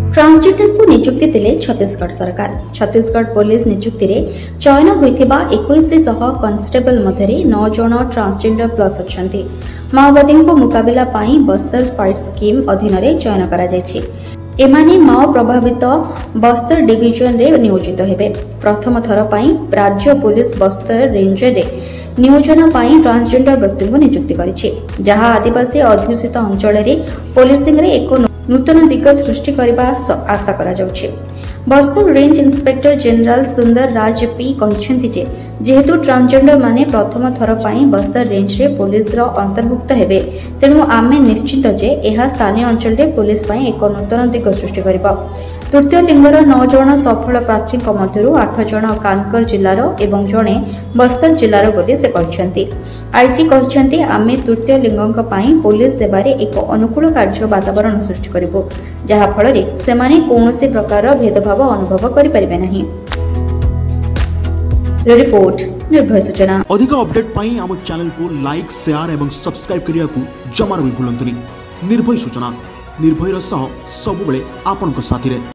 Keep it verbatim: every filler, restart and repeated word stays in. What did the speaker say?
Transgender को नियुक्ति देले छत्तीसगढ़ सरकार। छत्तीसगढ़ पुलिस नियुक्ति रे चयन होइथिबा इक्कीस सौ कांस्टेबल मध्यरे नौ जन ट्रांसजेंडर प्लस अछंती। माओवादी को मुकाबला पाई बस्तर फाइट स्कीम अधीन रे चयन करा जायछि। एमाने माओ प्रभावित बस्तर डिविजन रे नियोजित हेबे। प्रथम थर पाई राज्य पुलिस बस्तर रेंज रे नियोजन पाई ट्रांसजेंडर व्यक्ति को नियुक्ति करिछि, जहां आदिवासी अध्युषित अंचल रे पुलिसिंग रे एक नूतन दिग सृष्टि करबा आशा करा जाउछि। Bastar range inspector general Sundar Raj P कहिसेंति जे जेहेतु ट्रांसजेंडर माने प्रथम थर पाई बस्तर रेंज रे पुलिस रो अंतर्भुक्त हेबे, तेनु आमे निश्चित जे एहा स्थानीय अंचल रे पुलिस पाई एक नूतन दिग सृष्टि करबा। तृतीय लिंगर नौ जन सफल प्रार्थी मध्यरु आठ जन कानकर जिल्लार एवं जणे बस्तर जिल्लार बोली से कहिसेंति। आईजी कहिसेंति आमे तृतीय लिंगक पाई पुलिस देबारे एक अनुकूल कार्य वातावरण सृष्टि करिबो, जहा फल रे सेमाने कोनोसी प्रकार भेदभाव अनुभव करि परिबे नाही। रिपोर्ट निर्भय सूचना। अधिक अपडेट पाई हम चैनल को लाइक शेयर एवं सब्सक्राइब करिया को जमार भी भूलंतुनी। निर्भय सूचना निर्भयर सह सब बेले आपन को साथी रे।